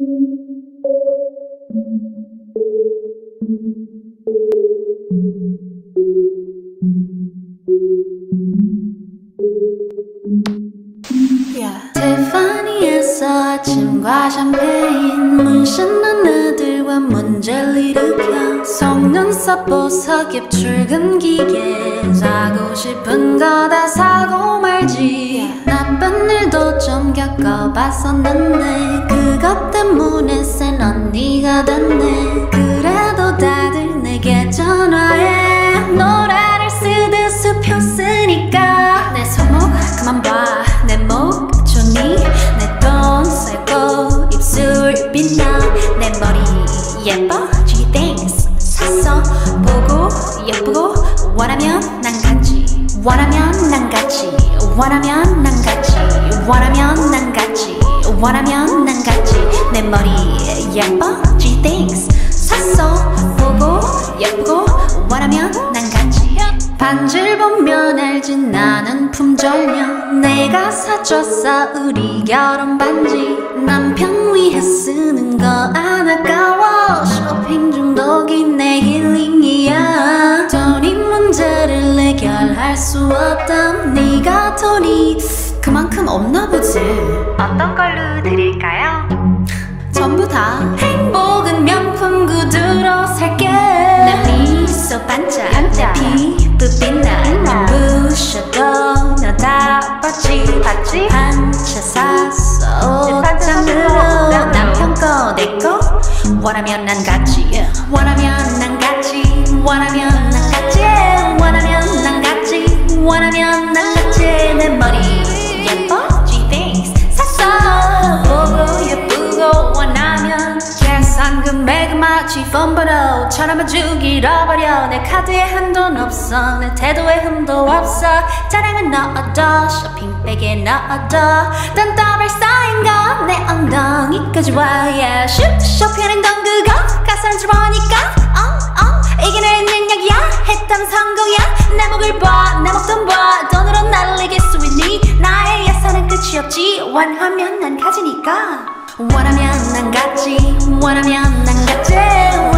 티파니에서 아침과 샴페인 문신난 애들과 문제를 일으켜 속눈썹 보석입 출근 기계 사고 싶은 거 다 사고 말지 나쁜 일도 좀 겪어봤었는데 그것 때문에 센 언니가 됐네 그래도 다들 내게 전화해 노래를 쓰듯 수표 쓰니까 내 손목 그만 봐 내 목 좋니 내 돈 쇠고 입술 빛나 내 머리 예뻐 G things 샀어 보고 예쁘고 원하면 난 같이 원하면 난 같이 원하면 난 같이 원하면 난 같이 원하면 난 같이 내 머리 예뻐 G things 샀어 보고 예쁘고 원하면 난 같이 반지를 보면 알지 나는 품절녀 내가 사줬어 우리 결혼 반지 남편 위해 쓰는 거 안 아까워 쇼핑 중독이 내 힐링이야 돈이 문제를 해결할 수 없담 네가 돈이 그만큼 없나 보지 어떤 걸로 드릴까요? 전부 다 행복은 명품 구두로 살게 내 미소 반짝 내 피부 빛나 눈부셔도 너 다 봤지 한 채 샀어 옷장으로 남편 거 내 거 원하면 난 같이 원하면 난 같이 원하면 난 같이 원하면 난 같이 원하면 난 같이 내 머리 예뻐 G things 샀어 보고 예쁘고 원하면 계산 금액 마치 폰번호 천원만 주기 잃어버려 내 카드에 한돈 없어 내 태도에 흠도 없어 자랑은 넣어둬 쇼핑백에 넣어둬 돈더블 쌓인 거 내 엉덩이까지 와 yeah. 쇼핑하는 건 그거 가사는 줄 보니까 이게 내 능력이야 했다면 성공이야 내 목을 봐 내 목돈 봐 돈으로 날리게 수 있니 나의 예산은 끝이 없지 원하면 난 가지니까 원하면 난 같지 원하면 난 같지